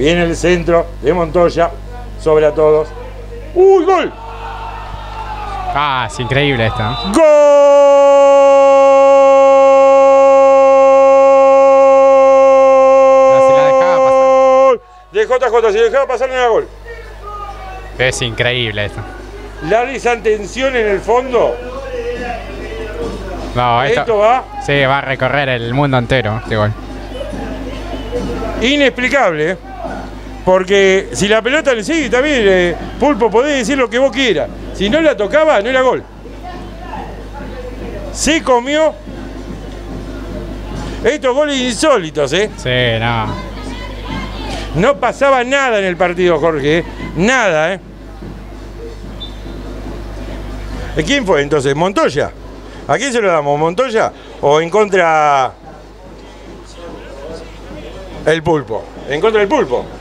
Viene el centro de Montoya sobre a todos. ¡Uy, gol! Ah, es increíble esta. ¡Gol! Si la dejaba pasar. De JJ, si dejaba pasar no era gol. Es increíble esto. La desatención en el fondo. No, Esto va sí, va a recorrer el mundo entero este gol. inexplicable, ¿eh? Porque si la pelota le sigue, también Pulpo, podés decir lo que vos quieras. Si no la tocaba, no era gol. Se comió estos goles insólitos, ¿eh? Sí, no. No pasaba nada en el partido, Jorge, ¿eh? Nada, ¿eh? ¿Quién fue entonces? ¿Montoya? ¿A quién se lo damos? ¿Montoya? ¿O en contra el Pulpo? En contra del Pulpo.